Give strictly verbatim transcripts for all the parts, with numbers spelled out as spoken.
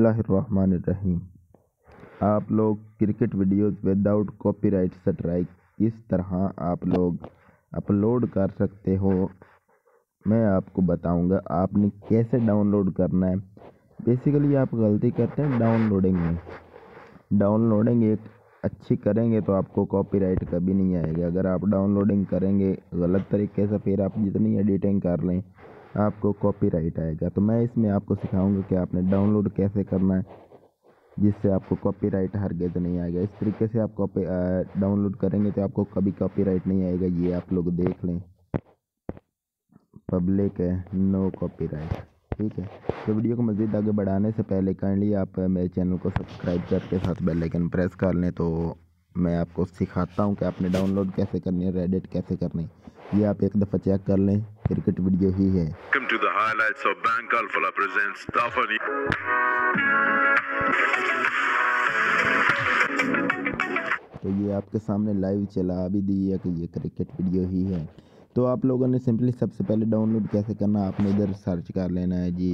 बिस्मिल्लाहिर्रहमानिर्रहीम। आप लोग cricket videos without copyright strike किस तरह आप लोग अपलोड कर सकते हो, मैं आपको बताऊंगा। आपने कैसे डाउनलोड करना है। बेसिकली आप गलती करते हैं डाउनलोडिंग में। डाउनलोडिंग एक अच्छी करेंगे तो आपको कॉपीराइट कभी नहीं आएगा। अगर आप डाउनलोडिंग करेंगे गलत तरीके से, फिर आप जितनी एडिटिंग कर लें आपको कॉपीराइट आएगा। तो मैं इसमें आपको सिखाऊंगा कि आपने डाउनलोड कैसे करना है जिससे आपको कॉपीराइट हरगिज़ नहीं आएगा। इस तरीके से आप कॉपी डाउनलोड करेंगे तो आपको कभी कॉपीराइट नहीं आएगा। ये आप लोग देख लें, पब्लिक है, नो कॉपीराइट। ठीक है, तो वीडियो को मज़ीद आगे बढ़ाने से पहले काइंडली आप मेरे चैनल को सब्सक्राइब करके साथ बेल आइकन प्रेस कर लें। तो मैं आपको सिखाता हूँ कि आपने डाउनलोड कैसे करनी है, एडिट कैसे करनी है। ये आप एक दफ़ा चेक कर लें, क्रिकेट वीडियो ही है। Welcome to the highlights of Bank Alpha presents Tafani. तो ये आपके सामने लाइव चला भी दी है कि ये क्रिकेट वीडियो ही है। तो आप लोगों ने सिंपली सबसे पहले डाउनलोड कैसे करना, आपने इधर सर्च कर लेना है जी,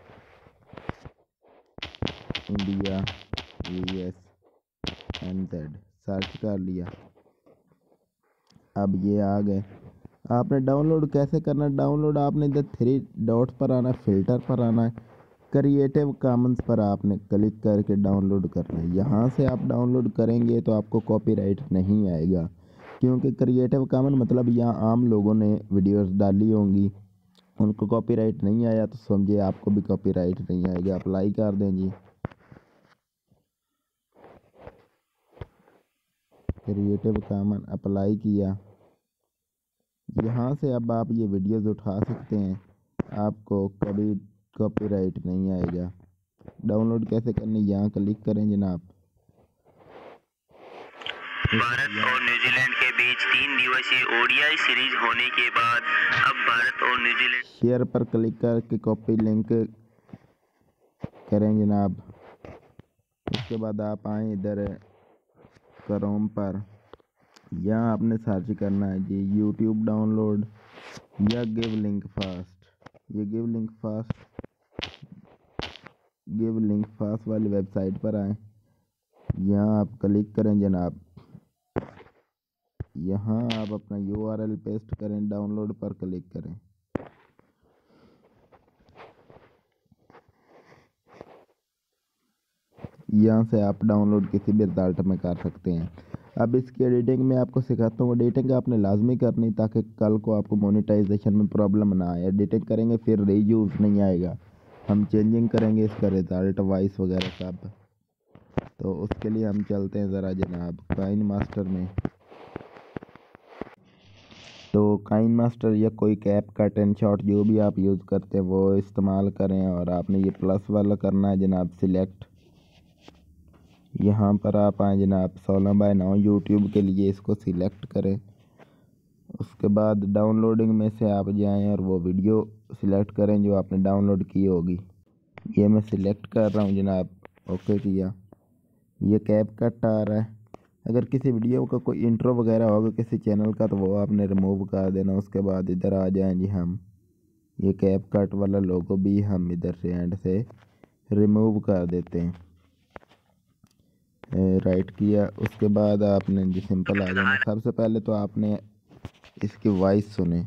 India V S N Z, search कर लिया। अब ये आ गए। आपने डाउनलोड कैसे करना, डाउनलोड आपने इधर थ्री डॉट पर आना है, फिल्टर पर आना है, क्रिएटिव कॉमन्स पर आपने क्लिक करके डाउनलोड करना है। यहाँ से आप डाउनलोड करेंगे तो आपको कॉपीराइट नहीं आएगा, क्योंकि क्रिएटिव कॉमन मतलब यहाँ आम लोगों ने वीडियोस डाली होंगी, उनको कॉपीराइट नहीं आया तो समझिए आपको भी कॉपीराइट नहीं आएगा। अप्लाई कर दें जी, क्रिएटिव कॉमन अप्लाई किया। यहाँ से अब आप ये वीडियोस उठा सकते हैं, आपको कभी कॉपीराइट नहीं आएगा। डाउनलोड कैसे करनी, यहाँ क्लिक करें जनाब। भारत और न्यूजीलैंड के बीच तीन दिवसीय ओडीआई सीरीज होने के बाद अब भारत और न्यूजीलैंड शेयर पर क्लिक करके कॉपी लिंक करें जनाब। उसके बाद आप आए इधर क्रोम पर, यहाँ आपने सर्च करना है जी यूट्यूब डाउनलोड या गिव लिंक फास्ट। ये give link fast give link fast वाली वेबसाइट पर आए, यहाँ आप क्लिक करें जनाब। यहाँ आप अपना यू आर एल पेस्ट करें, डाउनलोड पर क्लिक करें। यहाँ से आप डाउनलोड किसी भी रिजल्ट में कर सकते हैं। अब इसकी एडिटिंग में आपको सिखाता हूँ। एडिटिंग आपने लाजमी करनी ताकि कल को आपको मोनेटाइजेशन में प्रॉब्लम ना आए। एडिटिंग करेंगे फिर रीयूज़ नहीं आएगा, हम चेंजिंग करेंगे इसका रिज़ल्ट वॉइस वगैरह सब। तो उसके लिए हम चलते हैं ज़रा जनाब काइन मास्टर में। तो काइन मास्टर या कोई कैप कट एंड शॉट जो भी आप यूज़ करते हैं वो इस्तेमाल करें, और आपने ये प्लस वाला करना है जनाब सिलेक्ट। यहाँ पर आप आए जनाब सोलह बाय नौ यूट्यूब के लिए, इसको सिलेक्ट करें। उसके बाद डाउनलोडिंग में से आप जाएं और वो वीडियो सिलेक्ट करें जो आपने डाउनलोड की होगी। ये मैं सिलेक्ट कर रहा हूँ जनाब, ओके किया। ये कैप कट आ रहा है। अगर किसी वीडियो का कोई इंट्रो वगैरह होगा किसी चैनल का तो वो आपने रिमूव कर देना। उसके बाद इधर आ जाएं जी, हम ये कैप कट वाला लोगो भी हम इधर से एंड से रिमूव कर देते हैं। राइट किया, उसके बाद आपने जी सिंपल आ जाना। सबसे पहले तो आपने इसकी वॉइस सुने,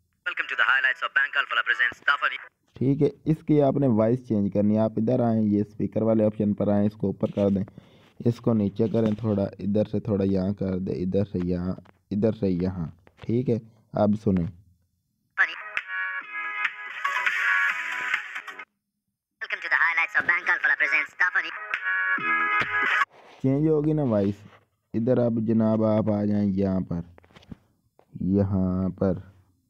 ठीक है। इसकी आपने वॉइस चेंज करनी है। आप इधर आएँ, ये स्पीकर वाले ऑप्शन पर आएँ, इसको ऊपर कर दें, इसको नीचे करें थोड़ा, इधर से थोड़ा यहाँ कर दें, इधर से यहाँ, इधर से यहाँ, ठीक है। अब सुने, चेंज होगी ना वॉइस। इधर अब जनाब आप आ जाएं यहाँ पर, यहाँ पर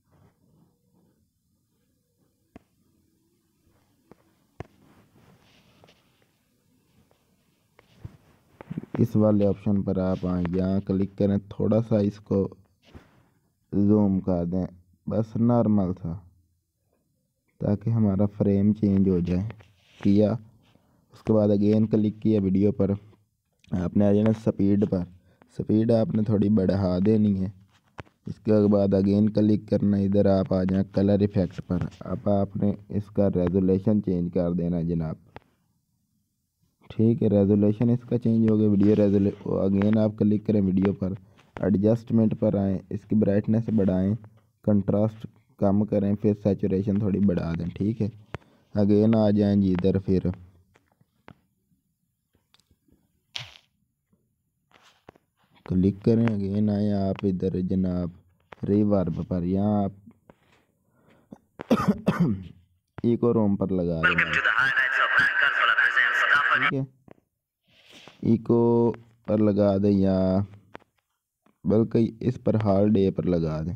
इस वाले ऑप्शन पर आप आए, यहाँ क्लिक करें, थोड़ा सा इसको जूम कर दें, बस नॉर्मल था ताकि हमारा फ्रेम चेंज हो जाए। किया, उसके बाद अगेन क्लिक किया वीडियो पर, आपने आ जाना स्पीड पर। स्पीड आपने थोड़ी बढ़ा देनी है। इसके बाद अगेन क्लिक करना, इधर आप आ जाए कलर इफेक्ट पर। अब आपने इसका रेजोल्यूशन चेंज कर देना जनाब। ठीक है, रेजोल्यूशन इसका चेंज हो गया। वीडियो रेजोल्यू अगेन आप क्लिक करें वीडियो पर, एडजस्टमेंट पर आएँ, इसकी ब्राइटनेस बढ़ाएं, कंट्रास्ट कम करें, फिर सैचुरेशन थोड़ी बढ़ा दें। ठीक है, अगेन आ जाएं जी इधर, फिर क्लिक करें, अगेन आए आप इधर जनाब रिवर्ब पर, यहाँ आप इको रोम पर लगा दें। ठीक है, इको पर लगा दें या बल्कि इस पर हाल डे पर लगा दें।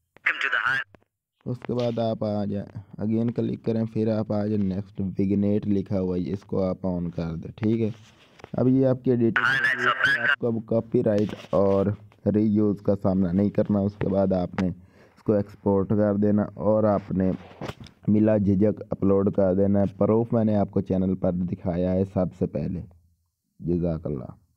उसके बाद आप आ जाए, अगेन क्लिक करें, फिर आप आ जाए नेक्स्ट, विग्नेट लिखा हुआ है इसको आप ऑन कर दें। ठीक है, अब ये आपकी एडिटिंग, आपको अब कॉपीराइट और रीयूज़ का सामना नहीं करना। उसके बाद आपने इसको एक्सपोर्ट कर देना और आपने मिला झिझक अपलोड कर देना। प्रूफ मैंने आपको चैनल पर दिखाया है सबसे पहले। जज़ाकल्लाह।